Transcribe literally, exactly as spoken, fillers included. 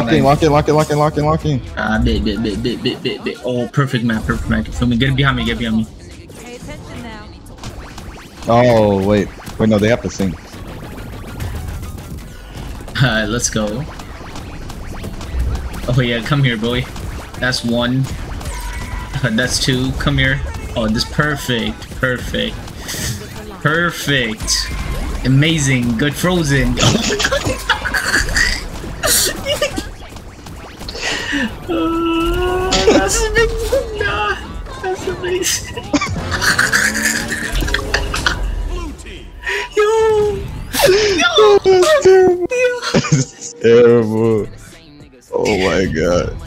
lock in, lock in, lock in, lock in, lock in, lock in. Ah, uh, bit, bit, bit, bit, bit, bit, bit. Oh, perfect map, perfect map. Feel me? Get behind me, get behind me. Pay attention now. Oh wait, wait, no, they have to sing. Alright, let's go. Oh yeah, come here, boy. That's one. That's two. Come here. Oh, this perfect, perfect, perfect. Amazing, good frozen. Oh, that's amazing. Nah, that's amazing. Yo, yo, That's terrible. That's terrible. Oh my god.